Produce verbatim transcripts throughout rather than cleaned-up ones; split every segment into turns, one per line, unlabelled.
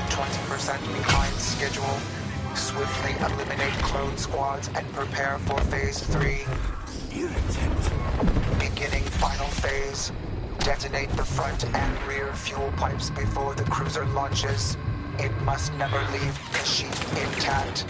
twenty percent behind schedule. Swiftly eliminate clone squads and prepare for phase three.
Irritant.
Beginning final phase. Detonate the front and rear fuel pipes before the cruiser launches. It must never leave Kashyyyk intact.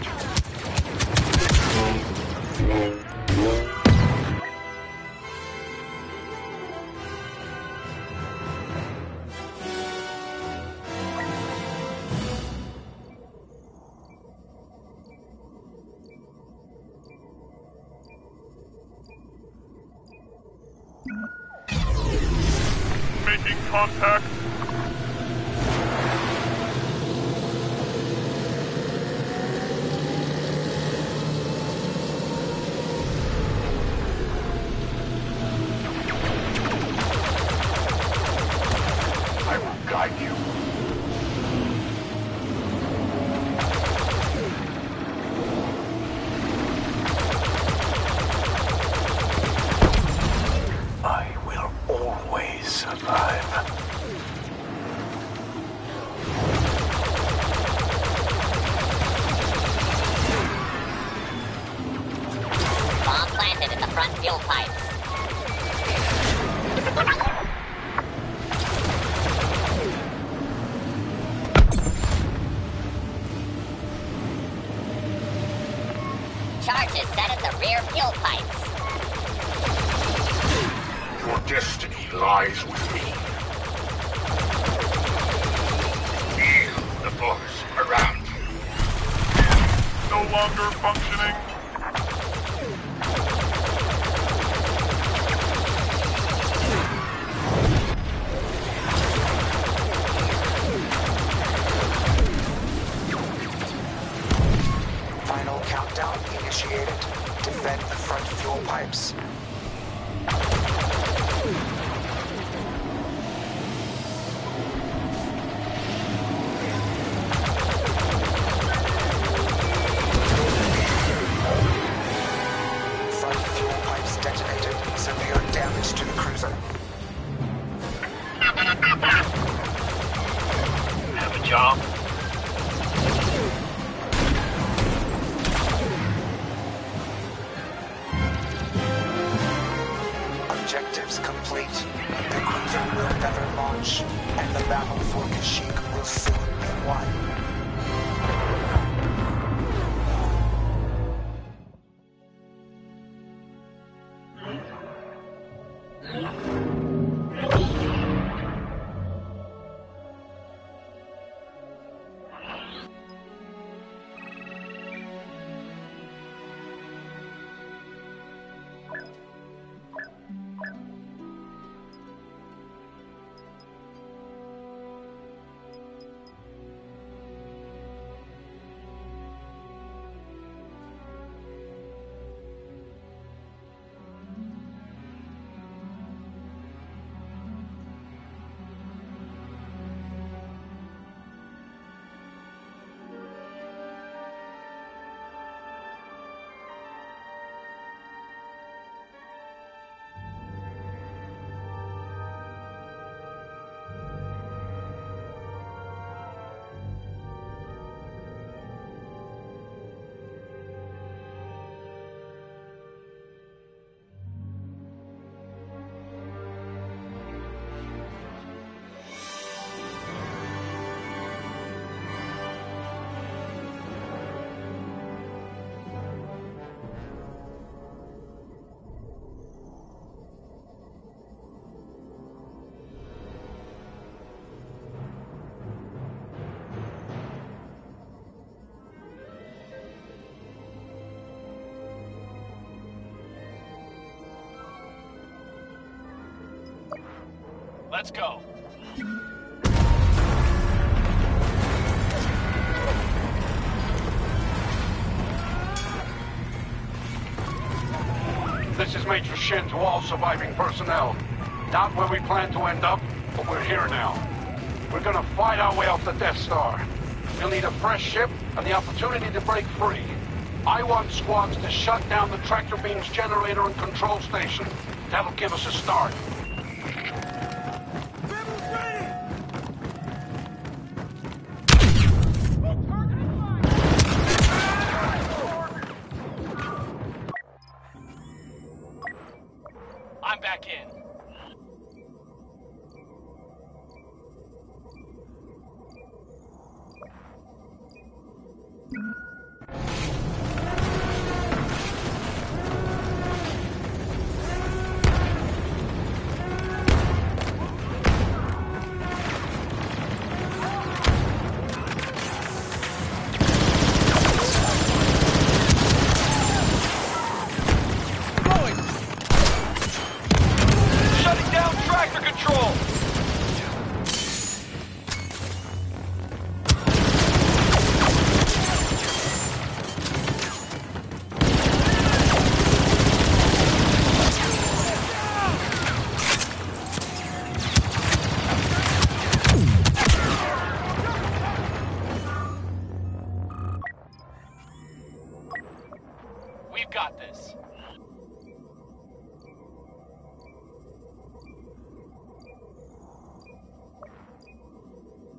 Making contact.
I will guide you. I will always survive.
Bomb planted in the front fuel pipes. Charges set at the rear fuel pipes.
Your destiny lies with me. Feel the force around you.
No longer functioning.
Final countdown initiated. Defend the front fuel pipes. Front fuel pipes detonated. Severe damage to the cruiser.
Have a job?
Objectives complete. The cruiser will never launch, and the battle for Kashyyyk will soon be won.
Let's go.
This is Major Shin to all surviving personnel. Not where we plan to end up, but we're here now. We're gonna fight our way off the Death Star. We'll need a fresh ship and the opportunity to break free. I want squads to shut down the tractor beam's generator and control station. That'll give us a start.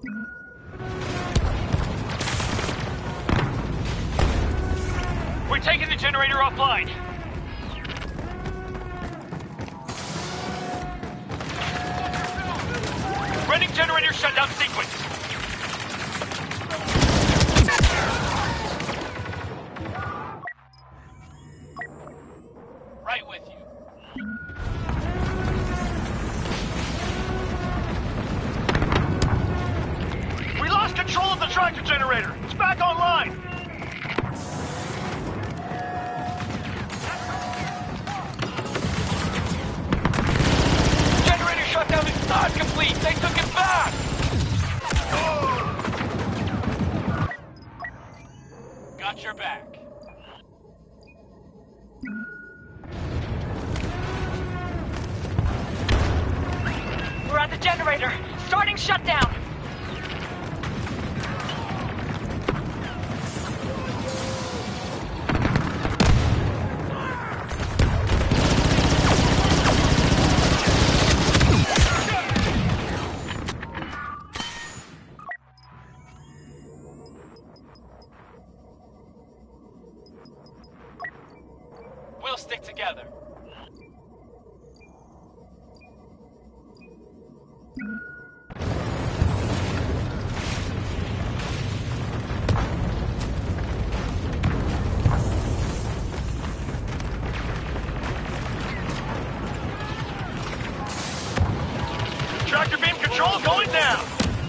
We're taking the generator offline. Running generator shutdown sequence. Right with you. We lost control of the tractor generator. It's back online. Shutdown is not complete! They took it back! Got your back.
We're at the generator. Starting shutdown.
We'll stick together. Tractor beam control going down.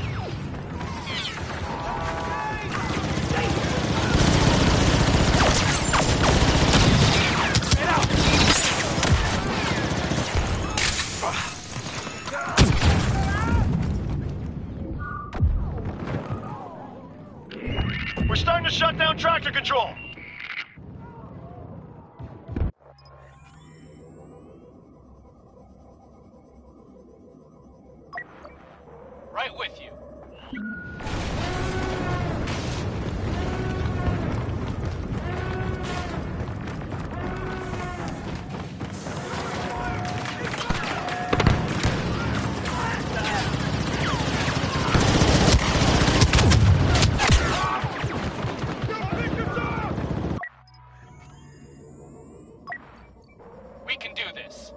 We're starting to shut down tractor control. Right with you. We can do this.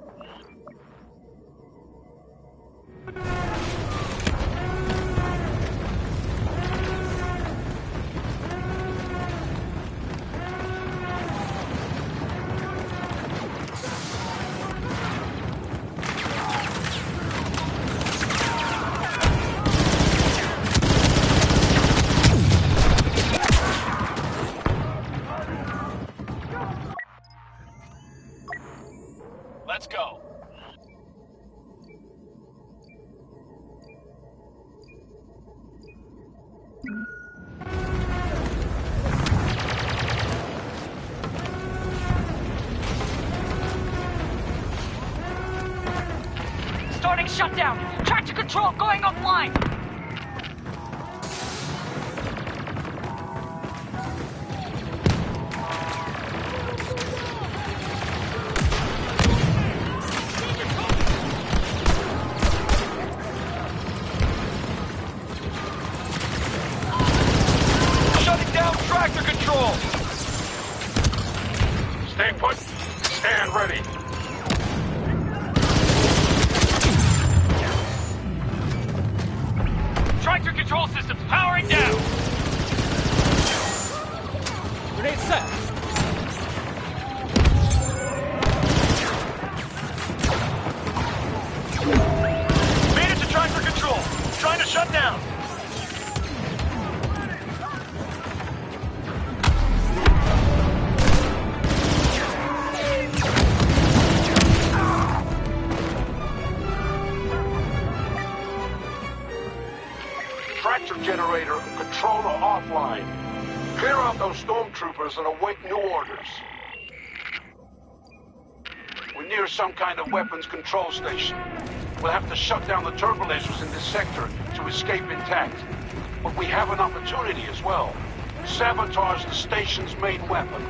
Let's go.
Starting shutdown. Tractor control going offline.
Shutting down tractor control.
Stay put. Stand ready.
Tractor control systems powering down. Grenade set. Made it to tractor control. Trying to shut down.
Tractor generator and controller offline. Clear out those stormtroopers and await new orders. We're near some kind of weapons control station. We'll have to shut down the turbo lasers in this sector to escape intact. But we have an opportunity as well. Sabotage the station's main weapon.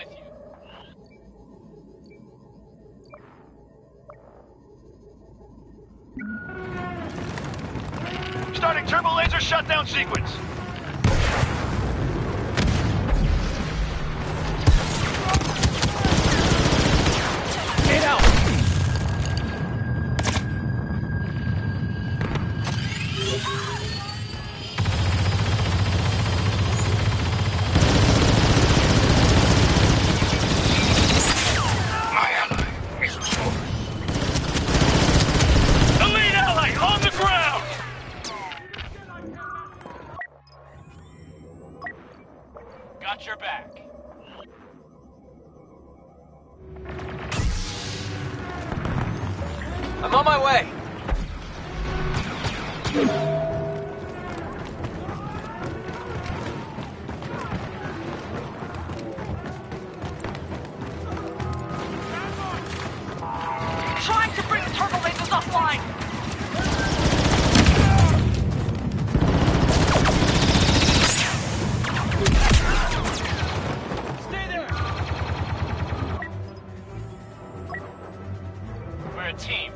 with you. Starting turbo laser shutdown sequence. Get out!
My ally is forced.
Elite ally on the ground! Got your back. I'm on my way.
Trying to bring the turbo lasers offline.
Stay there. We're a team.